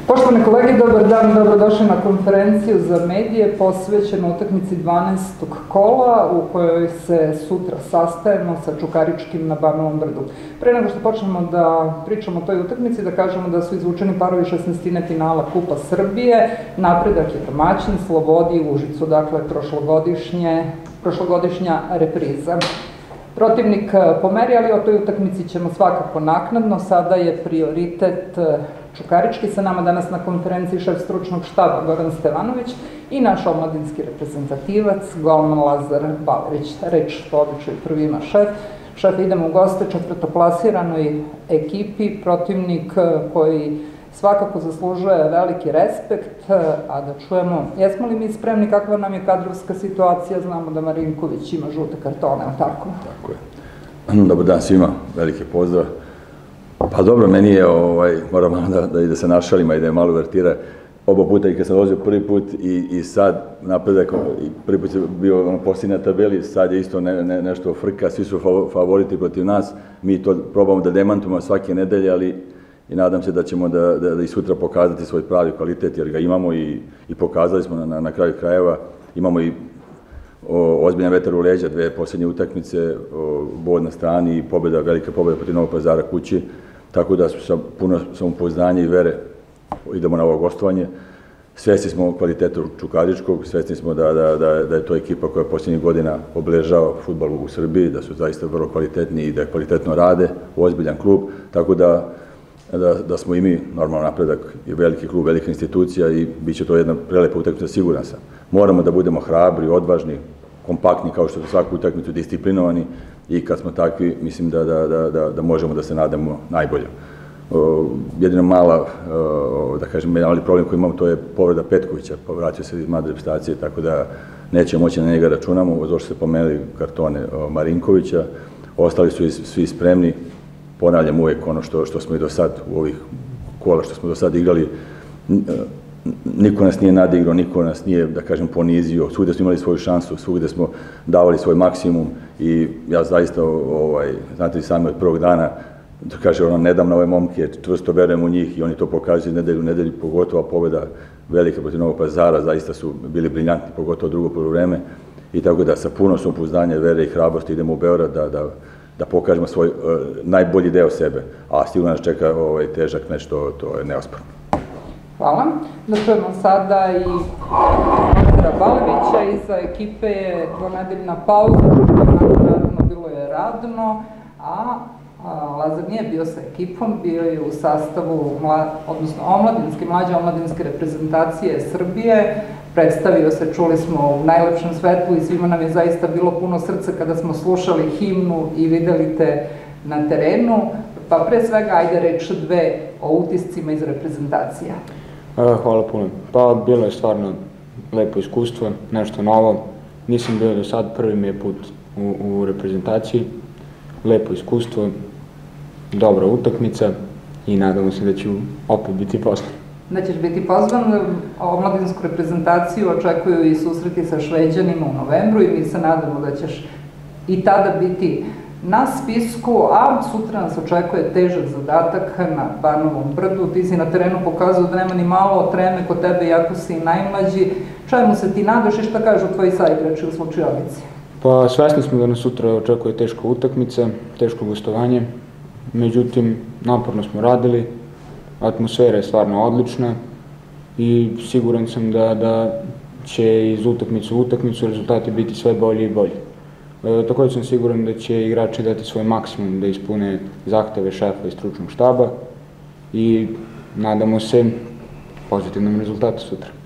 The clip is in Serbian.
Poštovane kolege, dobar dan, dobrodošli na konferenciju za medije posvećenu utakmici 12. kola u kojoj se sutra sastajemo sa Čukaričkim na Banovom Brdu. Pre nego što počnemo da pričamo o toj utakmici, da kažemo da su izvučeni parovi 16. finala Kupa Srbije, napredak je domaćin, Slobodi i Užicu, dakle prošlogodišnja repriza. Protivnik pomeri, ali o toj utakmici ćemo svakako naknadno. Sada je prioritet Čukarički. Sa nama danas na konferenciji šef stručnog štaba Goran Stevanović i naš omladinski reprezentativac, golman Lazar Balerić. Reč po običaju prvi ima šef. Šef, idemo u goste četvrtoplasiranoj ekipi, protivnik koji svakako zaslužuje veliki respekt, a da čujemo, jesmo li mi spremni, kakva nam je kadrovska situacija, znamo da Marinković ima žute kartone, ali tako? Tako je. Dobar dan svima, veliki pozdrav. Pa dobro, meni je, moram malo da se našalima i da je malo uvertira. Oba puta i kad sam dolazio prvi put i sad napredak, prvi put je bio posljednji na tabeli, sad je isto nešto frka, svi su favoriti protiv nas. Mi to probamo da demantujemo svake nedelje, ali i nadam se da ćemo da i sutra pokazati svoj pravi kvalitet, jer ga imamo i pokazali smo na kraju krajeva. Imamo i ozbiljan vetar u leđa, dve posljednje utakmice, bod na strani i velika pobjeda protiv Novog Pazara kući, tako da sa puno samopouzdanja i vere idemo na ovo gostovanje. Svesni smo kvalitetu Čukaričkog, svesni smo da je to ekipa koja posljednjih godina obeležava fudbal u Srbiji, da su zaista vrlo kvalitetni i da kvalitetno rade, ozbiljan klub, tako da smo i mi, normalno napredak, je veliki klub, velika institucija i bit će to jedna prelepa utakmica, siguran sam. Moramo da budemo hrabri, odvažni, kompaktni, kao što su svaku utakmicu, disciplinovani i kad smo takvi, mislim da možemo da se nadamo najbolje. Jedino mali problem koji imamo, to je povreda Petkovića, povratio se iz mlade reprezentacije, tako da nećemo moći na njega računamo, zato što se pomenuli kartone Marinkovića, ostali su svi spremni. Ponavljam uvek ono što smo i do sad, u ovih kola što smo do sad igrali, niko nas nije nadigrao, niko nas nije, da kažem, ponizio, svugde smo imali svoju šansu, svugde smo davali svoj maksimum i ja zaista, znate i sami od prvog dana, da kažem, ne dam na ove momke, čvrsto verujem u njih i oni to pokazuju nedelju u nedelju, pogotovo pobjeda velika protiv Novog Pazara, zaista su bili briljantni, pogotovo drugo poluvreme i tako da sa puno samopouzdanja, vere i hrabrosti idemo u Beograd da pokažemo svoj najbolji deo sebe, a sigurno nas čeka težak nešto, to je neosporno. Hvala. Da čujemo sada i Lazara Balerića. Iza ekipe je dvonedeljna pauza, naravno bilo je radno, a Lazar nije bio sa ekipom, bio je u sastavu, odnosno mlađe omladinske reprezentacije Srbije, predstavio se, čuli smo, u najlepšem svetlu i svima nam je zaista bilo puno srca kada smo slušali himnu i videli te na terenu, pa pre svega ajde reč dve o utiscima iz reprezentacija. Hvala puno. Pa bilo je stvarno lepo iskustvo, nešto novo, nisam bio do sad, prvi mi je put u reprezentaciji, lepo iskustvo, dobra utakmica i nadamo se da ću opet biti pozvan. Da ćeš biti pozvan, omladinsku reprezentaciju očekuju i susreti sa Šveđanima u novembru i mi se nadamo da ćeš i tada biti na spisku, a sutra nas očekuje težak zadatak na Banovom Brdu. Ti si na terenu pokazao da nema ni malo treme kod tebe, iako si najmlađi. Čemu se ti nadaš i šta kažu tvoji saigrači u slučajnici? Pa svesni smo da nas sutra očekuje teška utakmica, teško gostovanje, međutim naporno smo radili, atmosfera je stvarno odlična i siguran sam da će iz utakmice u utakmicu rezultati biti sve bolji i bolji. Također sam siguran da će igrači dati svoj maksimum da ispune zahteve šefa i stručnog štaba i nadamo se pozitivnom rezultatu sutra.